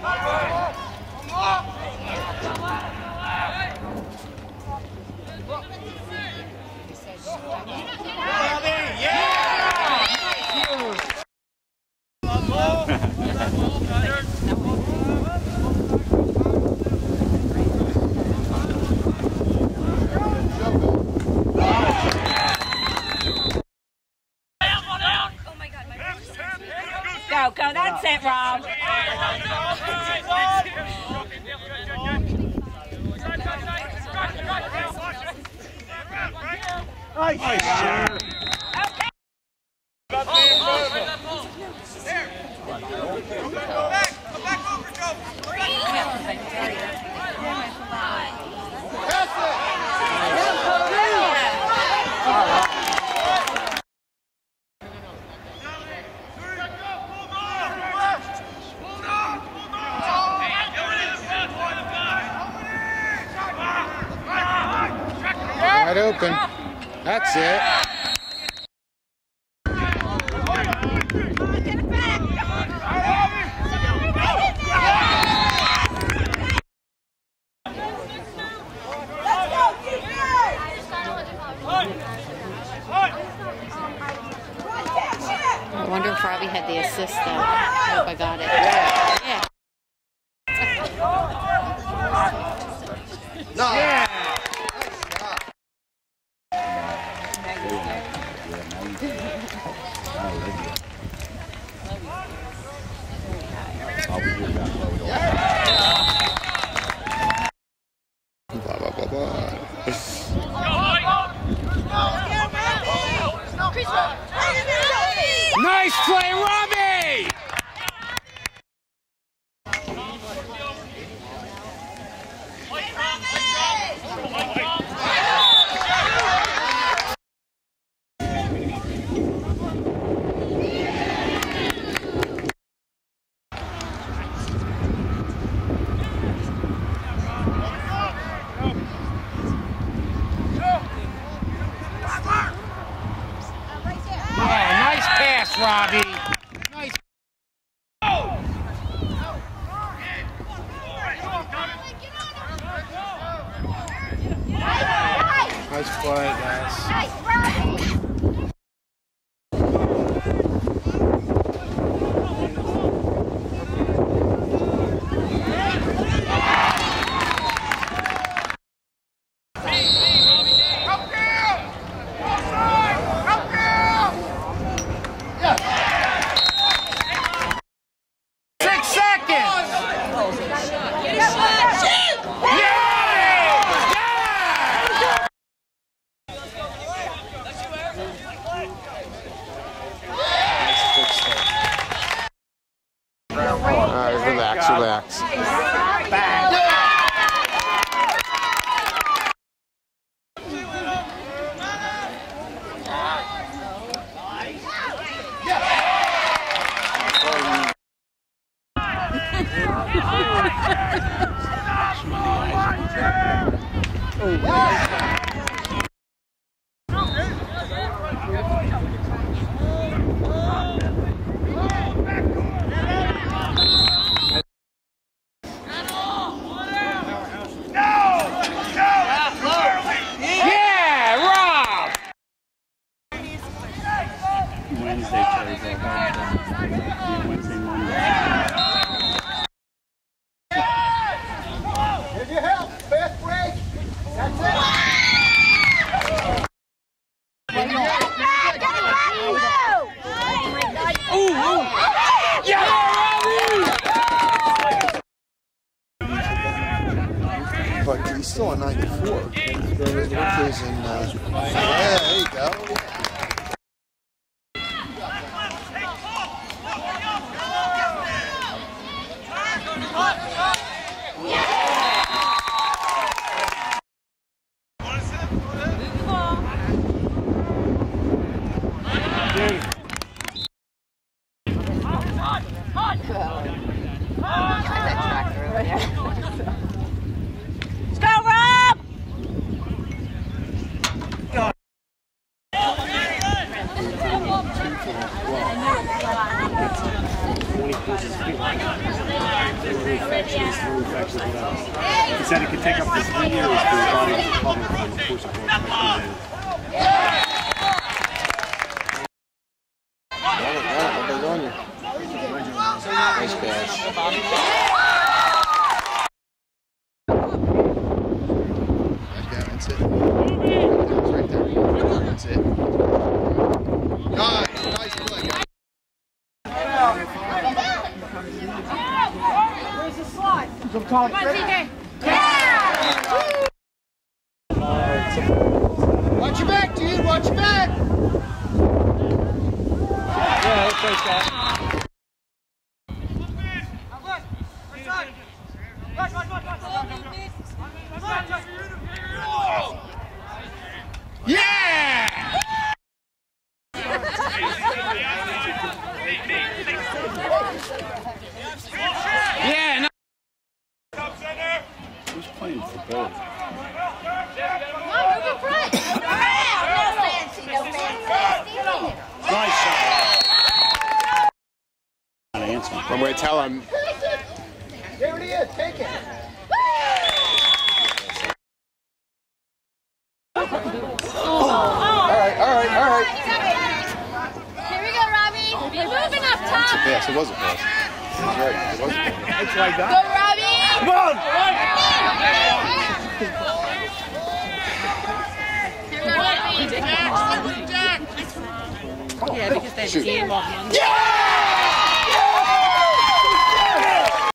Go, that's it, Rob. Wide open. That's it. I wonder if Robby had the assist though. I hope I got it. Yeah. No. Yeah. Blah, blah, blah, blah. Nice play, Robby! Nice pass, Robby. Nice. Nice play, guys. Relax. But he's still on 94. There was yeah, there you go. He said it could take up to 3 years for his body to recover from the course of Nice pass. That's it. It's right there. That's it. Nice play. Where's the slide? Come on, TJ. Watch your back, dude. Watch your back. Yeah, first guy. Yeah! Yeah, no. Who's playing for both? Nice shot. Not answering. I'm going to tell him. There it is. Take it. All right. Here we go, Robby. You're moving up top. Yes, it was a pass. He's right. It was a pass. It's like that. Go, Robby. Come on! Here we go, Robby. Yeah, because that's game off. Yeah!